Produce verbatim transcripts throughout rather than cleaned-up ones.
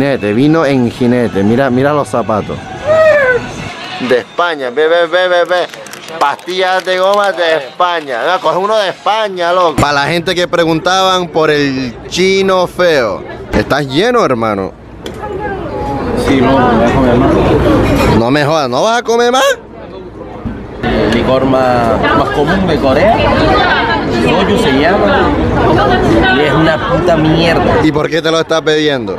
Jinete, vino en jinete. Mira, mira los zapatos. De España, ve, ve, ve, ve, ve. Pastillas de goma de España. No, coge uno de España, loco. Para la gente que preguntaban por el chino feo. ¿Estás lleno, hermano? Sí, no, no voy a comer más. No me jodas, ¿no vas a comer más? El licor más, más común de Corea, soju se llama, y es una puta mierda. ¿Y por qué te lo estás bebiendo?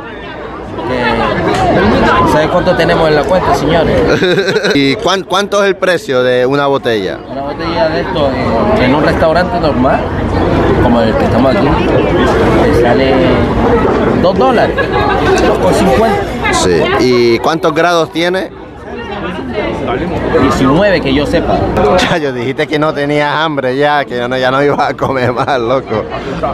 Que, ¿sabes cuánto tenemos en la cuenta, señores? ¿Y cuán, cuánto es el precio de una botella? Una botella de esto en, en un restaurante normal, como el que estamos aquí, te sale dos dólares, dos con cincuenta. Sí. ¿Y cuántos grados tiene? diecinueve, que yo sepa. Chayo, dijiste que no tenías hambre ya, que ya no, ya no ibas a comer más, loco.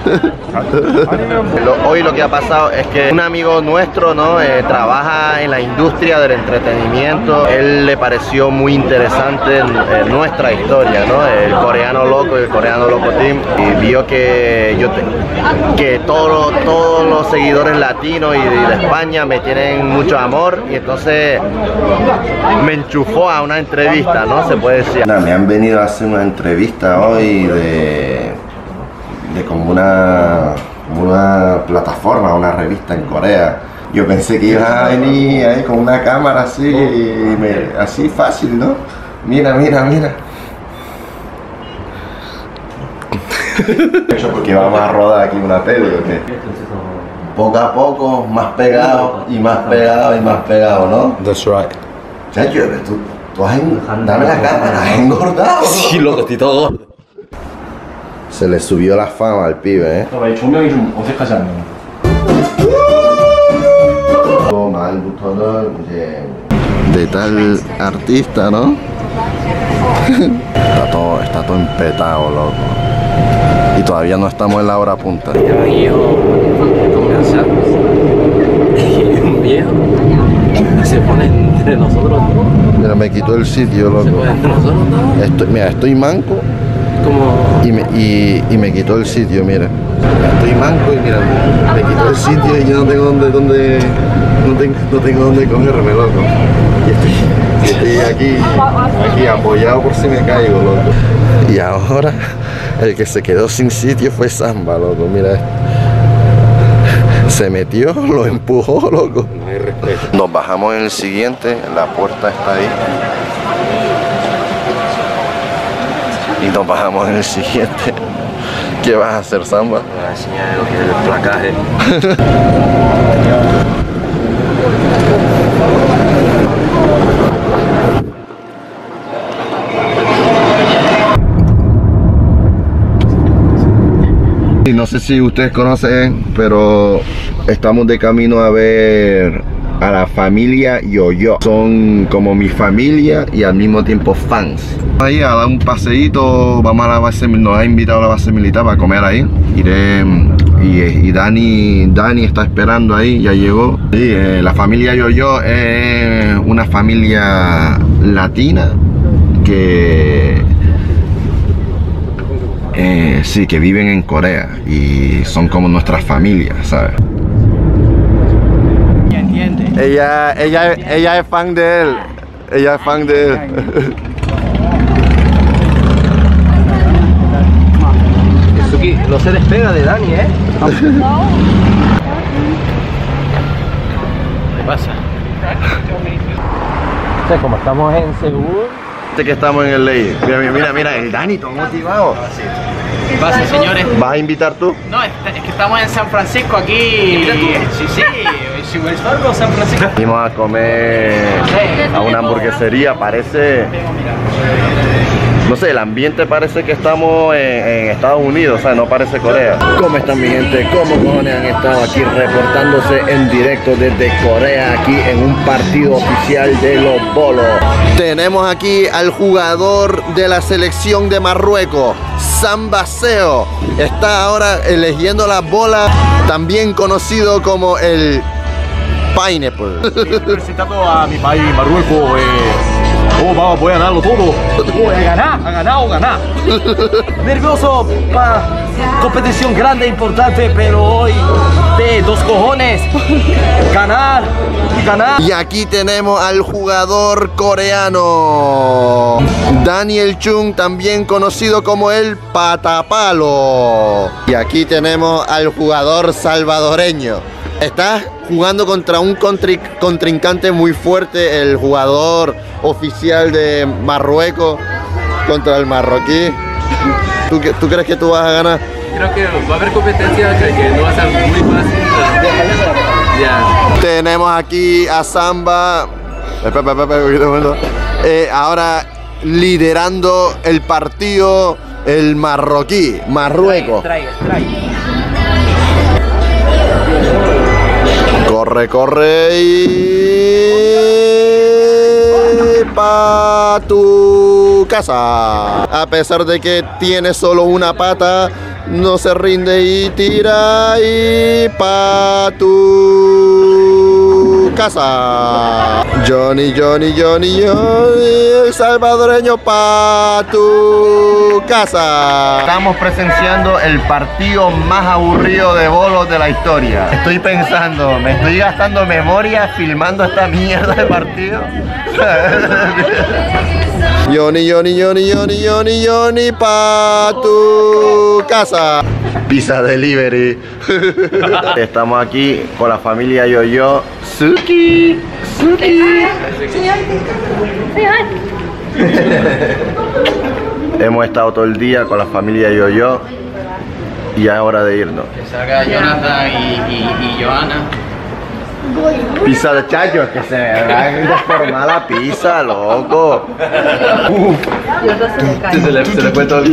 lo, hoy lo que ha pasado es que un amigo nuestro, ¿no? Eh, trabaja en la industria del entretenimiento. Él le pareció muy interesante eh, nuestra historia, ¿no? El coreano loco y el coreano loco team. Y vio que yo te, que todos los, todos los seguidores latinos y de, de España me tienen mucho amor, y entonces me enchufó a una entrevista, ¿no? Se puede decir. Nah, me han venido a hacer una entrevista hoy de, de como una, una plataforma, una revista en Corea. Yo pensé que iban a venir ahí con una cámara así, y me, así fácil, ¿no? Mira, mira, mira. Porque vamos a rodar aquí una peli, ¿o qué? Poco a poco, más pegado y más pegado y más pegado, ¿no? That's right. Chacho, tú, tú has en... dame la cámara, has engordado. Sí, loco, estoy todo gordo. Se le subió la fama al pibe, ¿eh? 조명이 좀 어색하지 않나요? De, de tal artista, ¿no? Está todo, está todo empetado, loco. Y todavía no estamos en la hora punta. Ya viejo, comenzar. Un viejo se pone entre nosotros. Mira, me quitó el sitio, loco. Se pone entre nosotros. Estoy, mira, estoy manco. Como... Y me, y, y me quitó el sitio, mira. Estoy manco y mira, me quitó el sitio y yo no tengo dónde, dónde no, tengo, no tengo dónde cogerme, loco. Y estoy, y estoy aquí, aquí apoyado por si me caigo, loco. Y ahora el que se quedó sin sitio fue Samba, loco, mira. Se metió, lo empujó, loco. No hay respeto. Nos bajamos en el siguiente, la puerta está ahí. Y nos bajamos en el siguiente. ¿Qué vas a hacer, Samba? Voy a enseñar el, el placaje. Y no sé si ustedes conocen, pero estamos de camino a ver a la familia Yo-Yo. Son como mi familia y al mismo tiempo fans. Ahí a dar un paseíto, vamos a la base, nos ha invitado a la base militar para comer ahí. Iré y, y Dani, Dani está esperando ahí, ya llegó. Sí, eh, la familia Yo-Yo es una familia latina que eh, sí, que viven en Corea y son como nuestras familias, ¿sabes? Ella, ella, ella es fan de él. Ella es fan de él. Suki, no se despega de Dani, ¿eh? ¿Qué pasa? O sea, como estamos en Seúl. Este que estamos en el ley. Mira, mira, mira, mira, el Dani todo motivado. ¿Qué pasa, señores? ¿Vas a invitar tú? No, es, es que estamos en San Francisco aquí. Sí, sí, Wilsburgo, San Francisco. Fuimos a comer a una hamburguesería, parece... No sé, el ambiente parece que estamos en, en Estados Unidos, o sea, no parece Corea. ¿Cómo están, mi gente? ¿Cómo cojones han estado aquí reportándose en directo desde Corea, aquí en un partido oficial de los bolos? Tenemos aquí al jugador de la selección de Marruecos, Samba Seo. Está ahora eligiendo las bolas, también conocido como el Pineapple. Presentando a mi país, Marruecos. Eh, Oh, va, voy a ganarlo todo. Voy a ganar, a ganar o ganar. Nervioso para competición grande, importante, pero hoy de dos cojones. Ganar y ganar. Y aquí tenemos al jugador coreano Daniel Chung, también conocido como el Patapalo. Y aquí tenemos al jugador salvadoreño. Está jugando contra un contri contrincante muy fuerte, el jugador oficial de Marruecos contra el marroquí. ¿Tú, ¿Tú crees que tú vas a ganar? Creo que va a haber competencia, creo que no va a ser muy fácil. Ya. Tenemos aquí a Samba. Espera, espera, espera, eh, ahora liderando el partido el marroquí, Marruecos. Trae, trae, trae. Corre, corre y pa' tu casa. A pesar de que tiene solo una pata, no se rinde y tira y pa' tu casa. Johnny, Johnny, Johnny, Johnny, el salvadoreño pa' tu casa. Estamos presenciando el partido más aburrido de bolos de la historia. Estoy pensando, me estoy gastando memoria filmando esta mierda de partido. Johnny, Johnny, Johnny, Johnny, Johnny, Johnny, pa' tu casa. Pizza Delivery. Estamos aquí con la familia Yoyo. Suki, Suki. Hemos estado todo el día con la familia Yoyo y ya es hora de irnos. Que salga Jonathan y, y, y Johanna. Pizza de chacho, es que se me va a deformar la pizza, loco. Uf. Se le, se le fue todo el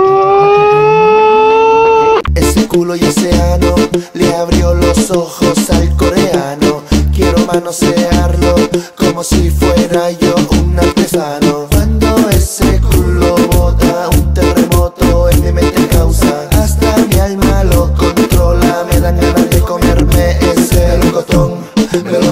Ese culo y ese ano le abrió los ojos al coreano. Quiero manosearlo como si fuera yo un artesano. Cuando ese culo bota un terremoto, él me mete causa. Hasta mi alma lo controla, me dan ganas de comerme ese locotón. Me lo